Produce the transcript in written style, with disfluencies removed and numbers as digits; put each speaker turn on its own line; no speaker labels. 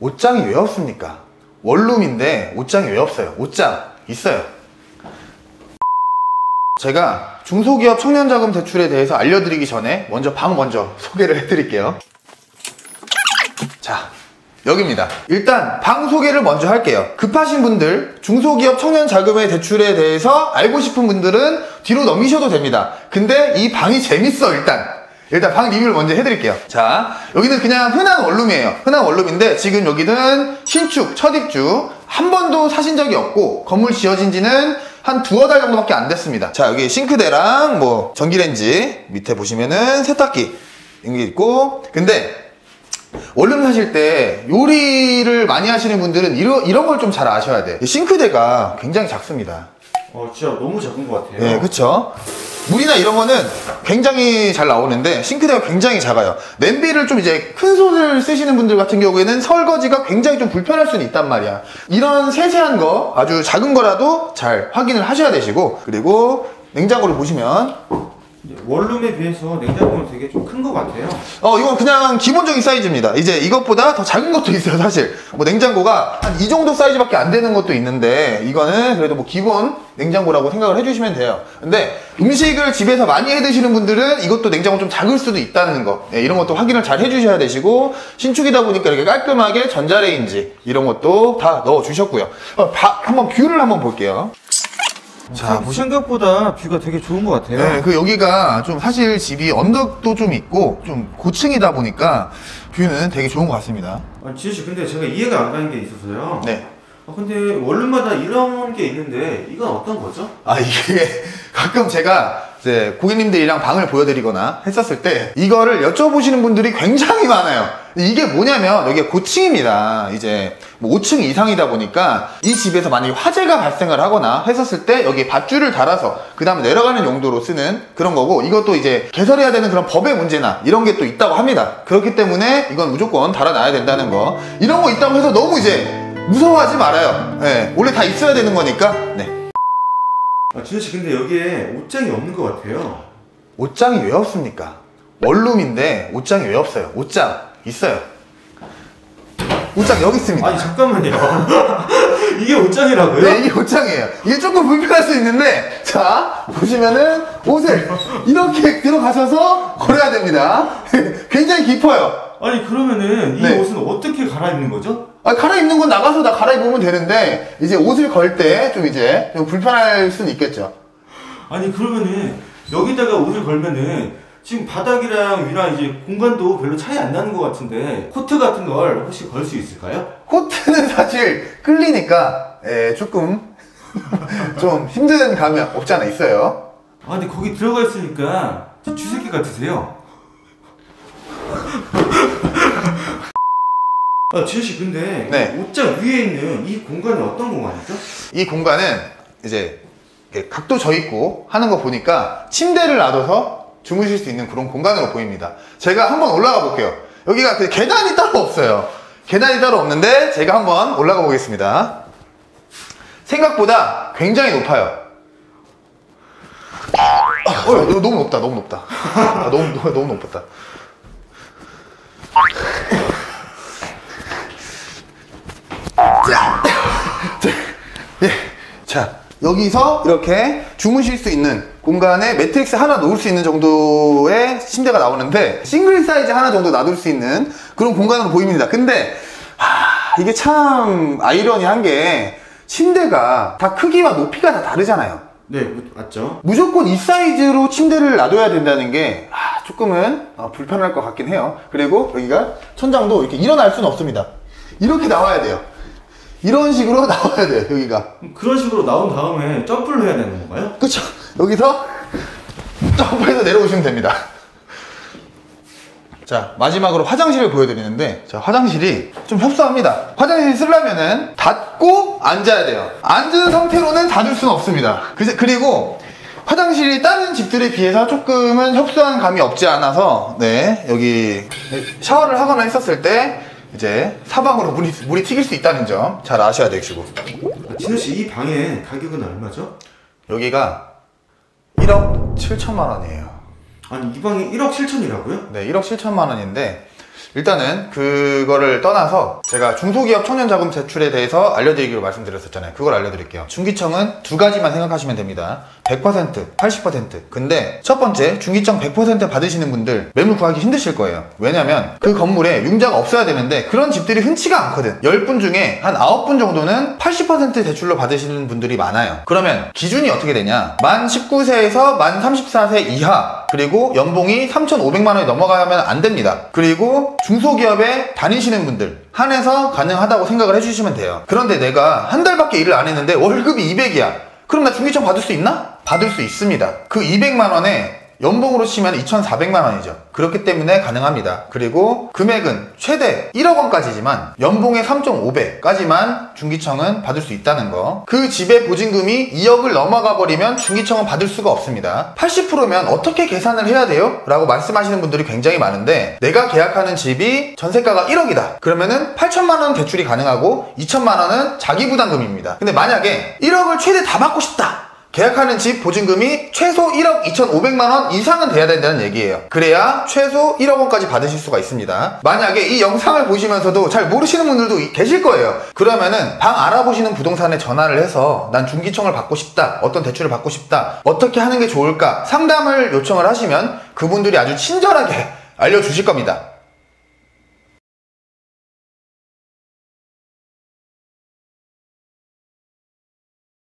옷장이 왜 없습니까? 원룸인데 옷장이 왜 없어요? 옷장 있어요. 제가 중소기업 청년자금 대출에 대해서 알려드리기 전에 방 먼저 소개를 해드릴게요. 자, 여기입니다. 일단 방 소개를 먼저 할게요. 급하신 분들, 중소기업 청년자금의 대출에 대해서 알고 싶은 분들은 뒤로 넘기셔도 됩니다. 근데 이 방이 재밌어. 일단 방 리뷰를 먼저 해드릴게요. 자, 여기는 그냥 흔한 원룸이에요. 흔한 원룸인데 지금 여기는 신축, 첫 입주, 한 번도 사신 적이 없고 건물 지어진 지는 한 두어 달 정도밖에 안 됐습니다. 자, 여기 싱크대랑 뭐 전기레인지, 밑에 보시면은 세탁기 여기 있고. 근데 원룸 사실 때 요리를 많이 하시는 분들은 이런 걸 좀 잘 아셔야 돼. 싱크대가 굉장히 작습니다.
진짜 너무 작은 것 같아요.
네, 그쵸. 물이나 이런 거는 굉장히 잘 나오는데 싱크대가 굉장히 작아요. 냄비를 좀 이제 큰 손을 쓰시는 분들 같은 경우에는 설거지가 굉장히 좀 불편할 수는 있단 말이야. 이런 세세한 거, 아주 작은 거라도 잘 확인을 하셔야 되시고, 그리고 냉장고를 보시면
원룸에 비해서 냉장고는 되게 좀 큰 것 같아요.
이건 그냥 기본적인 사이즈입니다. 이제 이것보다 더 작은 것도 있어요, 사실. 뭐 냉장고가 한 이 정도 사이즈밖에 안 되는 것도 있는데, 이거는 그래도 뭐 기본 냉장고라고 생각을 해주시면 돼요. 근데 음식을 집에서 많이 해 드시는 분들은 이것도 냉장고 좀 작을 수도 있다는 거, 이런 것도 확인을 잘 해주셔야 되시고, 신축이다 보니까 이렇게 깔끔하게 전자레인지 이런 것도 다 넣어 주셨고요. 한번 뷰를 한번 볼게요.
자, 생각보다 뷰가 되게 좋은 것 같아요.
네, 여기가 좀 사실 집이 언덕도 좀 있고 좀 고층이다 보니까 뷰는 되게 좋은 것 같습니다.
지우씨, 근데 제가 이해가 안 가는 게 있어서요.
네.
근데 원룸마다 이런 게 있는데 이건 어떤 거죠?
이게 가끔 제가 이제 고객님들이랑 방을 보여드리거나 했었을 때 이거를 여쭤보시는 분들이 굉장히 많아요. 이게 뭐냐면 여기가 고층입니다. 이제 뭐 5층 이상이다 보니까 이 집에서 만약에 화재가 발생을 하거나 했었을 때 여기에 밧줄을 달아서 그 다음에 내려가는 용도로 쓰는 그런 거고, 이것도 이제 개설해야 되는 그런 법의 문제나 이런 게 또 있다고 합니다. 그렇기 때문에 이건 무조건 달아놔야 된다는 거, 이런 거 있다고 해서 너무 이제 무서워하지 말아요. 네, 원래 다 있어야 되는 거니까. 네.
진우씨, 근데 여기에 옷장이 없는 것 같아요.
옷장이 왜 없습니까? 원룸인데 옷장이 왜 없어요? 옷장 있어요. 옷장 여기 있습니다.
아니, 잠깐만요. 이게 옷장이라고요?
네, 이게 옷장이에요. 이게 조금 불편할 수 있는데, 자, 보시면은 옷을 이렇게 들어가셔서 걸어야 됩니다. 굉장히 깊어요.
아니, 그러면은 이
네.
옷은 어떻게 갈아입는 거죠?
갈아입는 건 나가서 다 갈아입으면 되는데, 이제 옷을 걸 때 좀 이제 좀 불편할 수는 있겠죠.
아니, 그러면은 여기다가 옷을 걸면은 지금 바닥이랑 위랑 이제 공간도 별로 차이 안 나는 것 같은데, 코트 같은 걸 혹시 걸 수 있을까요?
코트는 사실 끌리니까 조금 좀 힘든 감이 없지 않아 있어요.
근데 거기 들어가 있으니까 쥐새끼 같으세요. 지우씨, 근데
네.
옷장 위에 있는 이 공간은 어떤 공간이죠?
이 공간은 이제 각도 져 있고 하는 거 보니까 침대를 놔둬서 주무실 수 있는 그런 공간으로 보입니다. 제가 한번 올라가 볼게요. 여기가 계단이 따로 없어요. 계단이 따로 없는데 제가 한번 올라가 보겠습니다. 생각보다 굉장히 높아요. 너무 높다. 너무 높다. 너무 높았다. 자, 여기서 이렇게 주무실 수 있는 공간에 매트릭스 하나 놓을 수 있는 정도의 침대가 나오는데, 싱글 사이즈 하나 정도 놔둘 수 있는 그런 공간으로 보입니다. 근데 이게 참 아이러니한 게, 침대가 다 크기와 높이가 다 다르잖아요.
네, 맞죠.
무조건 이 사이즈로 침대를 놔둬야 된다는 게 조금은 불편할 것 같긴 해요. 그리고 여기가 천장도 이렇게 일어날 수는 없습니다. 이렇게 나와야 돼요. 이런 식으로 나와야 돼요, 여기가.
그런 식으로 나온 다음에 점프를 해야 되는 건가요?
그쵸? 여기서 점프해서 내려오시면 됩니다. 자, 마지막으로 화장실을 보여드리는데, 자, 화장실이 좀 협소합니다. 화장실 쓰려면은 닫고 앉아야 돼요. 앉은 상태로는 닫을 수는 없습니다. 그리고 화장실이 다른 집들에 비해서 조금은 협소한 감이 없지 않아서, 네, 여기 샤워를 하거나 했었을 때 이제 사방으로 물이 튀길 수 있다는 점 잘 아셔야 되시고.
진우씨, 이 방의 가격은 얼마죠?
여기가 1억 7천만 원이에요.
아니, 이 방이 1억 7천이라고요?
네, 1억 7천만 원인데 일단은 그거를 떠나서 제가 중소기업 청년자금 대출에 대해서 알려드리기로 말씀드렸었잖아요. 그걸 알려드릴게요. 중기청은 두 가지만 생각하시면 됩니다. 100%, 80%. 근데 첫 번째, 중기청 100% 받으시는 분들 매물 구하기 힘드실 거예요. 왜냐면 그 건물에 융자가 없어야 되는데 그런 집들이 흔치가 않거든. 10분 중에 한 9분 정도는 80% 대출로 받으시는 분들이 많아요. 그러면 기준이 어떻게 되냐? 만 19세에서 만 34세 이하, 그리고 연봉이 3,500만 원이 넘어가면 안 됩니다. 그리고 중소기업에 다니시는 분들 한해서 가능하다고 생각을 해주시면 돼요. 그런데 내가 한 달밖에 일을 안 했는데 월급이 200이야. 그럼 나 중기청 받을 수 있나? 받을 수 있습니다. 그 200만 원에 연봉으로 치면 2,400만 원이죠. 그렇기 때문에 가능합니다. 그리고 금액은 최대 1억 원까지지만 연봉의 3,500까지만 중기청은 받을 수 있다는 거. 그 집의 보증금이 2억을 넘어가 버리면 중기청은 받을 수가 없습니다. 80%면 어떻게 계산을 해야 돼요? 라고 말씀하시는 분들이 굉장히 많은데, 내가 계약하는 집이 전세가가 1억이다. 그러면은 8천만 원 대출이 가능하고 2천만 원은 자기 부담금입니다. 근데 만약에 1억을 최대 다 받고 싶다. 계약하는 집 보증금이 최소 1억 2,500만 원 이상은 돼야 된다는 얘기예요. 그래야 최소 1억 원까지 받으실 수가 있습니다. 만약에 이 영상을 보시면서도 잘 모르시는 분들도 계실 거예요. 그러면은 방 알아보시는 부동산에 전화를 해서 난 중기청을 받고 싶다, 어떤 대출을 받고 싶다, 어떻게 하는 게 좋을까 상담을 요청을 하시면 그분들이 아주 친절하게 알려주실 겁니다.